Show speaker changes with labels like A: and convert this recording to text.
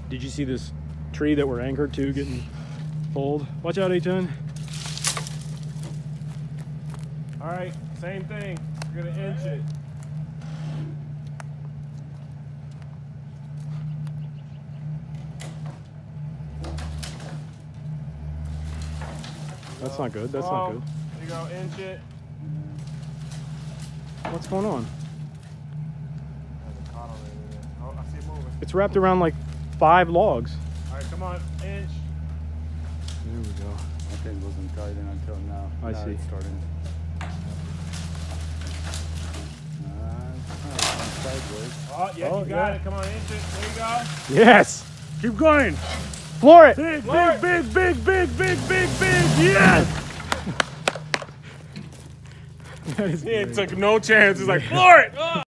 A: Did you see this tree that we're anchored to getting pulled? Watch out, A10.
B: All right, same thing. We're gonna inch it.
A: That's not good. That's not good.
B: There you go, inch it.
A: What's going on?
B: There's a caught already there. Oh, I see it moving.
A: It's wrapped around like 5 logs.
B: All right, come on, inch.
A: There we go.
C: Okay, it wasn't tight in until now.
A: I
C: Now
A: see.
C: It's starting. Sideways.
B: Oh, yeah, you got it. Come on, inch it. There you go.
A: Yes!
C: Keep going.
A: Floor it!
C: Big,
B: Floor it.
C: big, big, big, big, big, big, big. Yes!
A: That is
B: He
A: great.
B: took no chances. Like, floor it. Oh.